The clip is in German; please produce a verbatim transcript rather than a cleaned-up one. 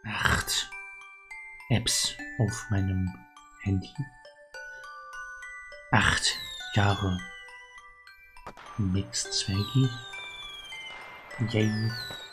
acht Apps auf meinem Handy. Acht Jahre Mixed Swaggy. Yay.